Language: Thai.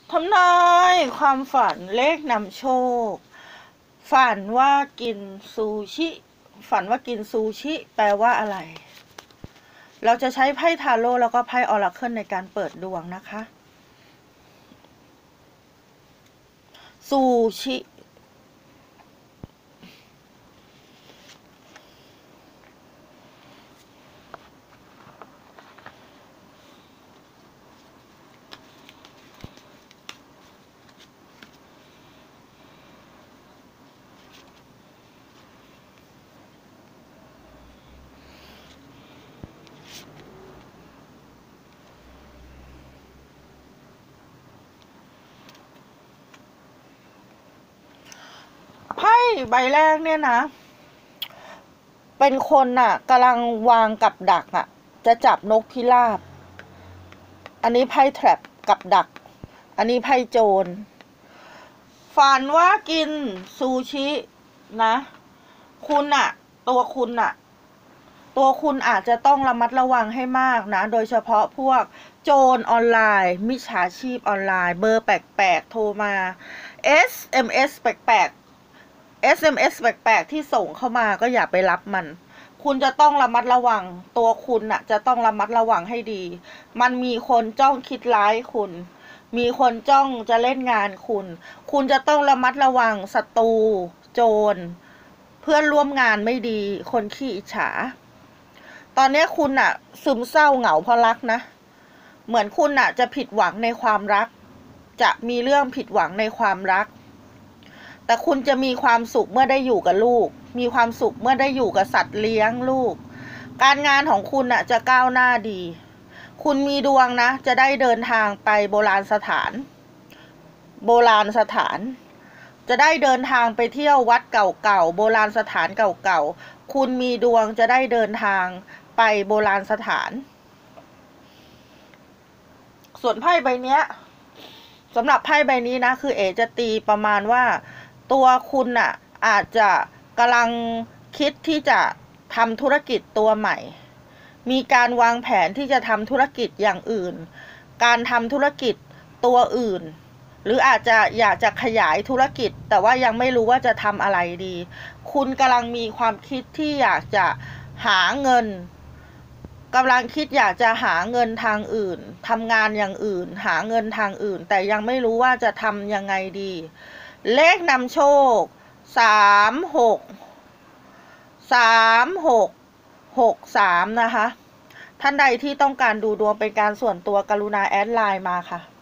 ทำนายความฝันเลขนำโชคฝันว่ากินซูชิฝันว่ากินซูชิแปลว่าอะไรเราจะใช้ไพ่ทาโร่แล้วก็ไพ่ออราเคิลในการเปิดดวงนะคะซูชิไพ่ใบแรกเนี่ยนะเป็นคนน่ะกำลังวางกับดักจะจับนกพิราบอันนี้ไพ่แทรปกับดักอันนี้ไพ่โจรฝันว่ากินซูชินะคุณตัวคุณอาจจะต้องระมัดระวังให้มากนะโดยเฉพาะพวกโจรออนไลน์มิจฉาชีพออนไลน์เบอร์แปลกๆโทรมา SMS แปลกๆ SMS แปลกๆที่ส่งเข้ามาก็อย่าไปรับมันคุณจะต้องระมัดระวังตัวคุณจะต้องระมัดระวังให้ดีมันมีคนจ้องคิดร้ายคุณมีคนจ้องจะเล่นงานคุณจะต้องระมัดระวังศัตรูโจรเพื่อนร่วมงานไม่ดีคนขี้อิจฉาตอนนี้คุณซึมเศร้าเหงาเพราะรักนะเหมือนคุณจะผิดหวังในความรักจะมีเรื่องผิดหวังในความรักแต่คุณจะมีความสุขเมื่อได้อยู่กับลูกมีความสุขเมื่อได้อยู่กับสัตว์เลี้ยงลูกการงานของคุณจะก้าวหน้าดีคุณมีดวงนะจะได้เดินทางไปโบราณสถานจะได้เดินทางไปเที่ยววัดเก่าๆโบราณสถานเก่าๆคุณมีดวงจะได้เดินทางไปโบราณสถานส่วนไพ่ใบนี้สำหรับไพ่ใบนี้นะคือจะตีประมาณว่าตัวคุณอาจจะกำลังคิดที่จะทำธุรกิจตัวใหม่มีการวางแผนที่จะทำธุรกิจอย่างอื่นการทำธุรกิจตัวอื่นหรืออาจจะอยากจะขยายธุรกิจแต่ว่ายังไม่รู้ว่าจะทำอะไรดีคุณกำลังมีความคิดที่อยากจะหาเงินกำลังคิดอยากจะหาเงินทางอื่นทำงานอย่างอื่นหาเงินทางอื่นแต่ยังไม่รู้ว่าจะทำยังไงดีเลขนำโชค3663นะคะท่านใดที่ต้องการดูดวงเป็นการส่วนตัวกรุณาแอดไลน์มาค่ะ